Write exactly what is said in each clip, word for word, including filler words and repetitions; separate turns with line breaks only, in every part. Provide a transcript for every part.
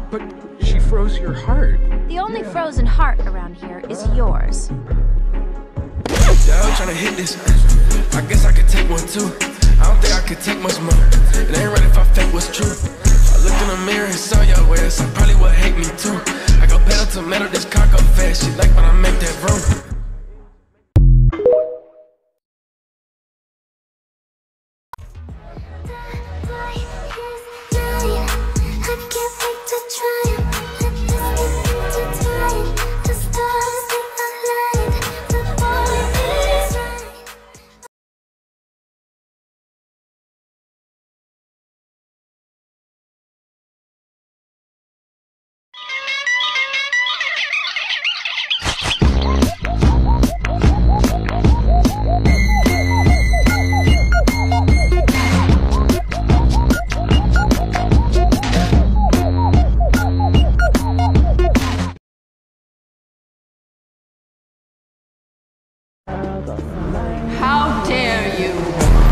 But she froze your heart.
The only frozen heart around here is yours.
Yeah, I'm trying to hit this. I guess I could take one too. I don't think I could take much more. It ain't right if I fake what's true. If I looked in the mirror and saw your ass, I probably would hate me too. I go pedal to metal, this cock up fast. She like when I make that room.
How dare you!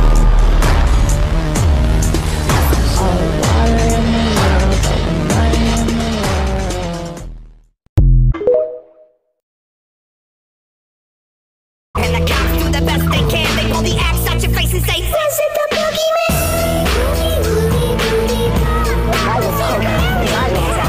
And the cops do the best they can. They pull the axe at your face and say, "Is it the boogeyman?" I was hungry. I was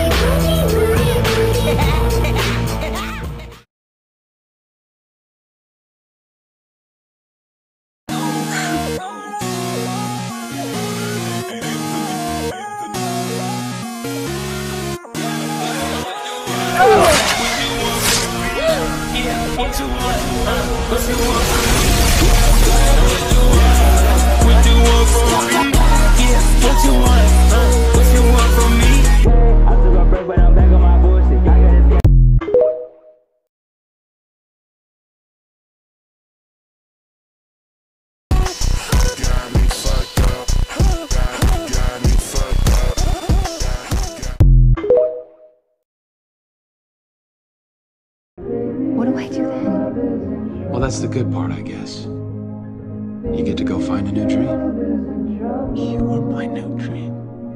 What do I do then?
Well, that's the good part, I guess. You get to go find a new dream. You are my new dream.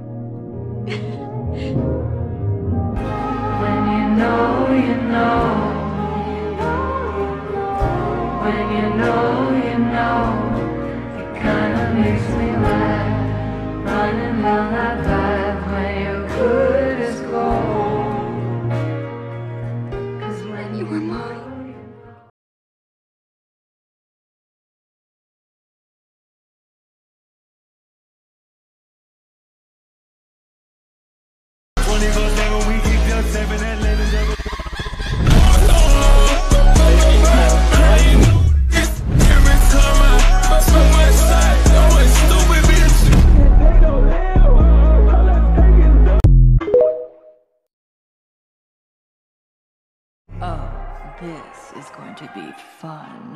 When you know, you know. When you know, you know. It kinda makes me laugh. Running down that path when you could just go.
You were mine.
Oh, this is going to be fun.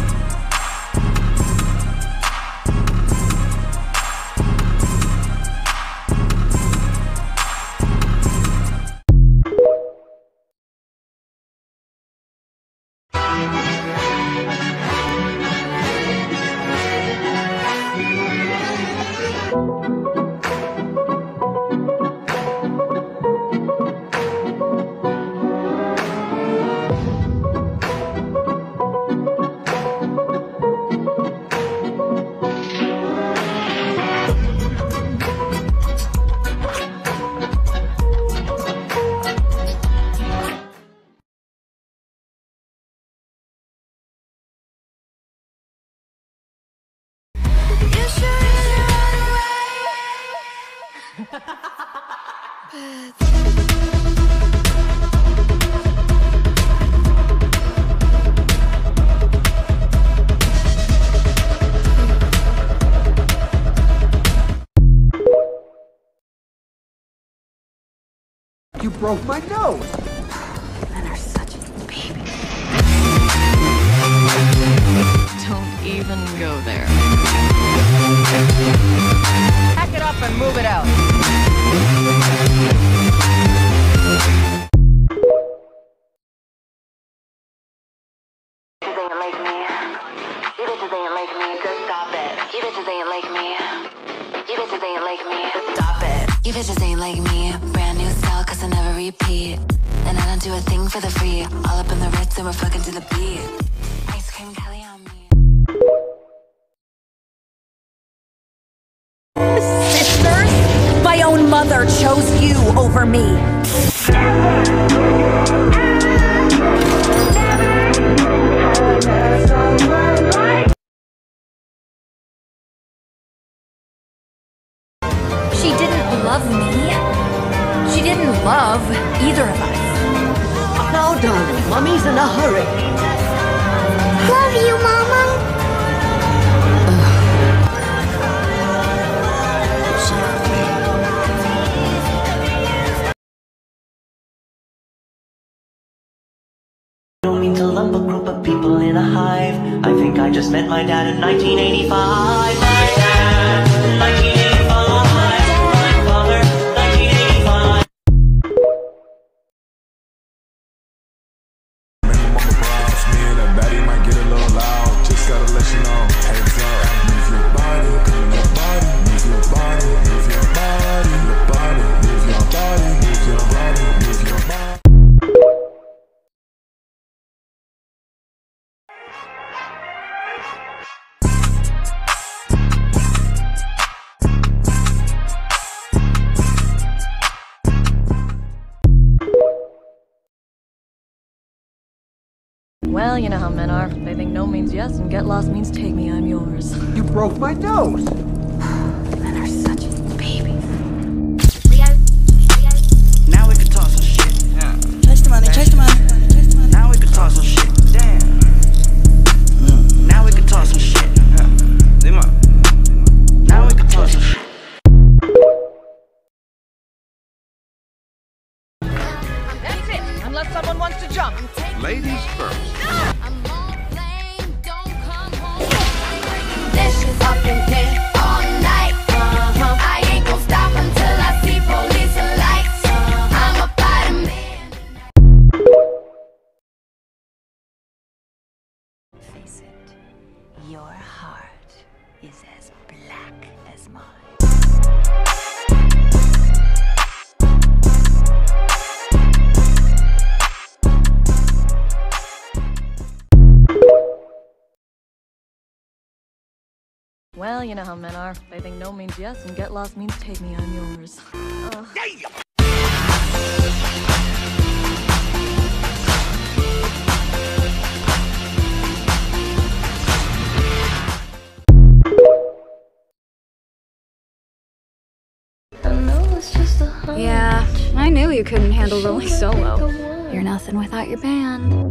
You broke my nose!
Men are such babies. Don't even go there.
Pack it up and move it out.
They ain't like me. You bitches ain't like me. Just stop it. You bitches ain't like me. You bitches ain't like me. Just stop it. You bitches ain't like me. Brand new style. I never repeat. And I don't do a thing for the free. All up in the Ritz and we're fucking to the beat. Ice cream Kelly on me.
Sisters? My own mother chose you over me. She didn't love me. She didn't love either of us.
Now, darling, Mommy's in a hurry.
Love you, Mama.
Don't mean to lump a group of people in a hive. I think I just met my dad in nineteen eighty-five. My dad, nineteen eighty-five. My father, nineteen eighty-five.
Remember mama props, me and that baddie might get a little loud. Just gotta let you know, heads up. Move your body, move your body, move your body, move your body, your body, move your body, move your body, move your body.
Well, you know how men are. They think no means yes, and get lost means take me, I'm yours.
You broke my nose.
Men are such babies.
Now we can talk some shit. Yeah.
Chase the money, chase the money.
Now we can talk some shit. Damn. Mm. Now we can talk some shit. Yeah. Now we can talk some shit.
That's it, unless someone wants to jump.
Ladies first.
This is up in here all night. Uh-huh. I ain't gon' stop until I see police and lights. Uh-huh. I'm a bottom man.
Face it, your heart is as black as mine.
Well, you know how men are. They think no means yes, and get lost means take me, I'm yours. Uh.
Yeah, I knew you couldn't handle rolling solo. You're nothing without your band.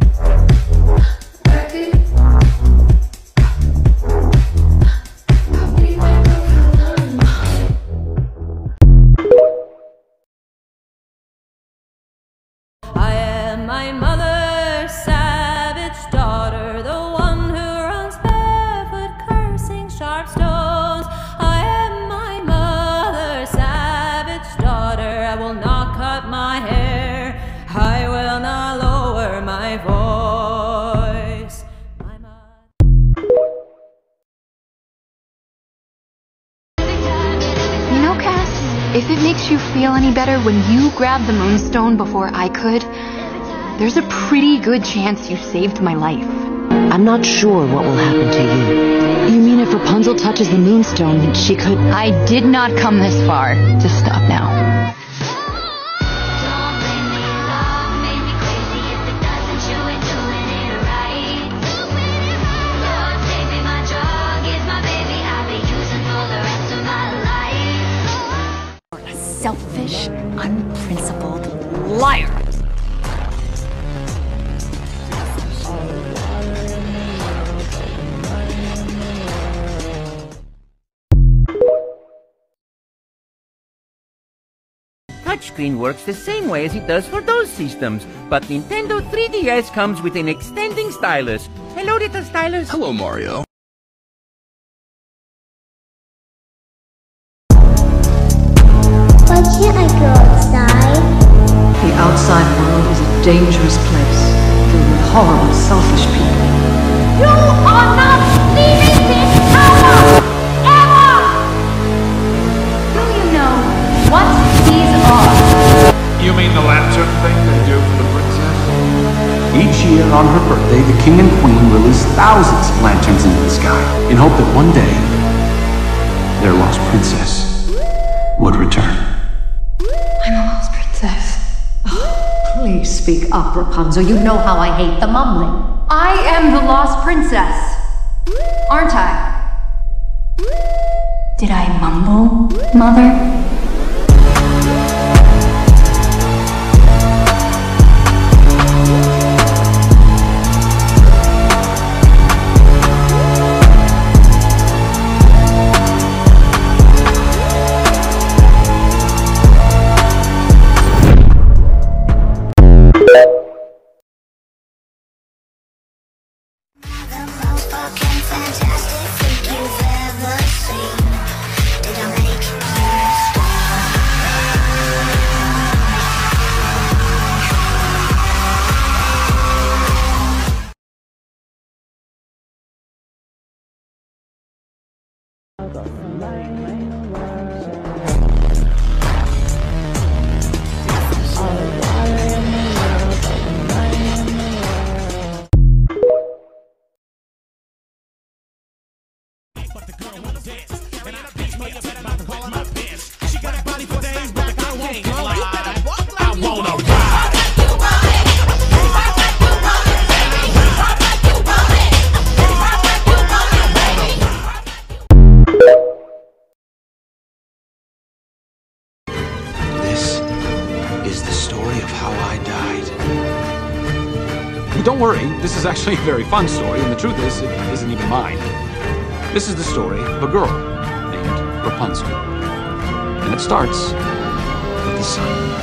I am my mother's savage daughter, the one who runs barefoot, cursing sharp stones. I am my mother's savage daughter. I will not cut my hair. I will not lower my voice. My mother.
You know, Cass, if it makes you feel any better, when you grabbed the moonstone before I could, there's a pretty good chance you saved my life.
I'm not sure what will happen to you. You mean if Rapunzel touches the moonstone, she could...
I did not come this far to stop now.
You're a selfish, unprincipled liar.
Touchscreen works the same way as it does for those systems, but Nintendo three D S comes with an extending stylus. Hello, little stylus.
Hello, Mario.
Why can't I go outside?
The outside world is a dangerous place, filled with horrible, selfish people.
You are not leaving this house! Ever! Do you know what these are?
You mean the
on her birthday, the king and queen released thousands of lanterns into the sky in hope that one day their lost princess would return.
I'm a lost princess.
Oh, please speak up, Rapunzel. You know how I hate the mumbling.
I am the lost princess, aren't I? Did I mumble, Mother?
Don't worry, this is actually a very fun story, and the truth is, it isn't even mine. This is the story of a girl named Rapunzel. And it starts with the sun.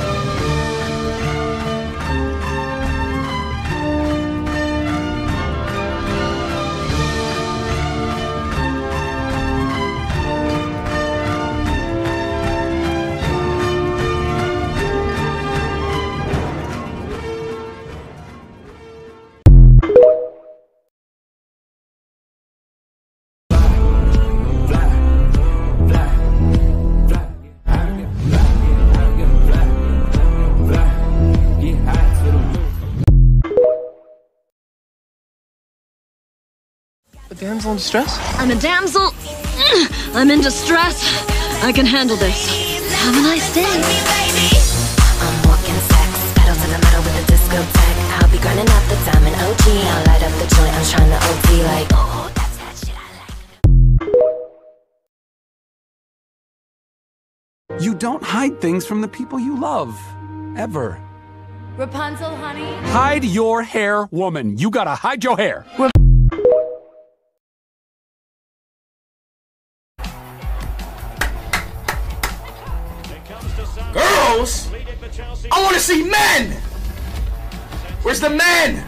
A damsel in distress?
I'm a damsel. I'm in distress. I can handle this. Have a nice day.
I'm walking sex, pedal to the metal with the discotheque. I'll be grinding up the diamond O G. I'll light up the joint, I'm trying to O T like, oh, that's that shit I like.
You don't hide things from the people you love. Ever.
Rapunzel, honey.
Hide your hair, woman. You gotta hide your hair. Rap
Girls? I want to see men! Where's the men?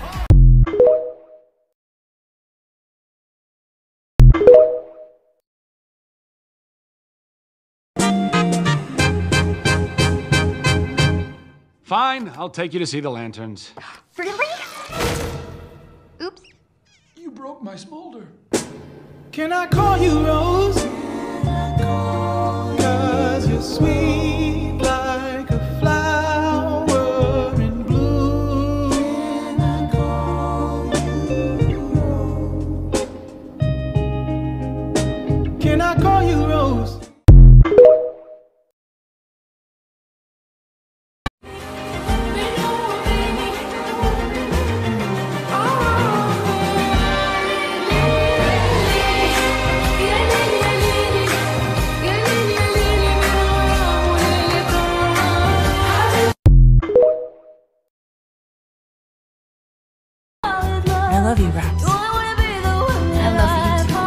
Fine, I'll take you to see the lanterns.
Really? Oops.
You broke my smolder. Can I call you Rose? Cause you're sweet like a flower in bloom. Can I call you Rose? Can I call you Rose?
I love you, Rapz. I love you too.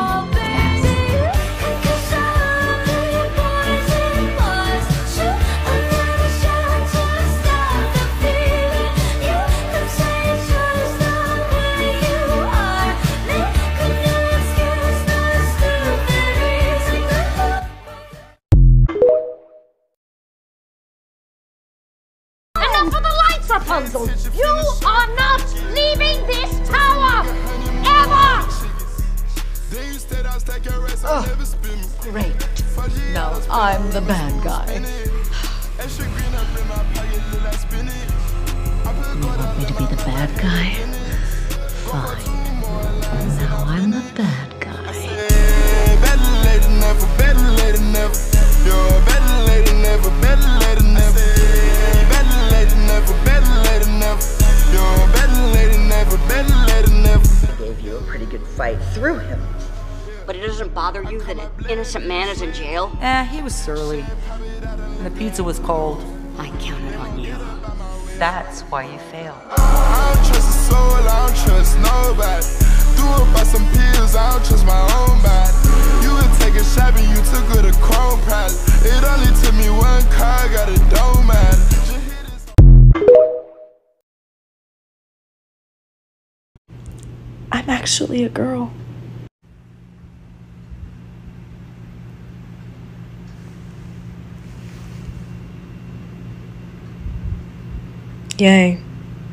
Enough of the lights, Rapunzel! You are not leaving this tower! Ever!
Oh, great. Now I'm the bad guy.
You want me to be the bad guy?
Fine. Now I'm the bad guy.
Better late never, better late never. You're better late never, better late never. Better late never, better late never. You're better late never, better late never.
I gave you a pretty good fight through him.
But it doesn't bother you that an innocent man is in jail?
Eh, he was surly. And the pizza was cold.
I counted on you.
That's why you failed.
I don't trust a soul, I don't trust nobody. Threw up by some pills, I don't trust my own body. You would take a shot and you took her to Chrome Palace. It only took me one car, got it don't matter.
I'm actually a girl. Yay.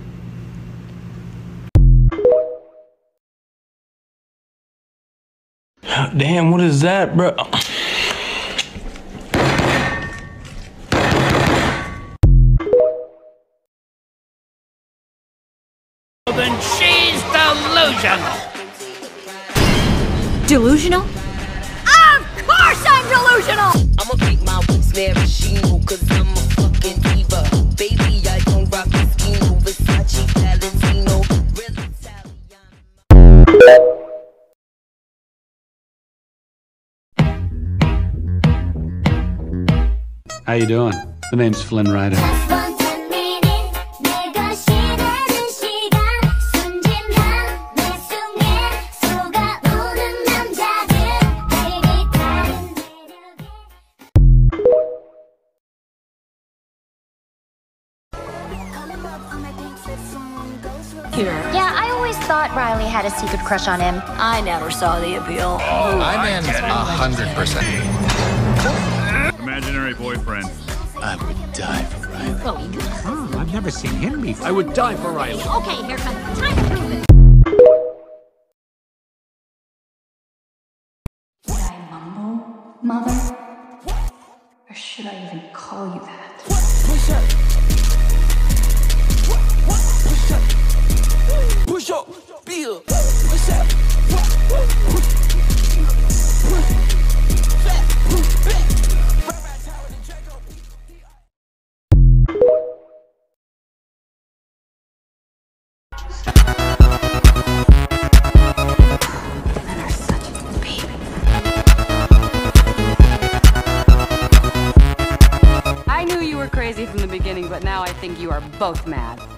Damn, what is that, bro?
Then she's delusional.
Delusional? Of course I'm delusional!
I'ma keep my boots maraschino, cause I'm a fucking diva. Baby, I don't rock the schemo, Versace, Valentino, real Italiano.
How you doing? The name's Flynn Rider.
Here. Yeah, I always thought Riley had a secret crush on him.
I never saw the appeal.
Oh, I'm in a hundred percent.
Imaginary boyfriend.
I would die for Riley.
Oh,
Oh, I've never seen him before. I would die for Riley.
okay, haircut. Time to prove it.
Should I mumble, Mother? Or should I even call you that?
Push up. Push up. Push up. Bill. Push up.
I knew you were crazy from the beginning, but now I think you are both mad.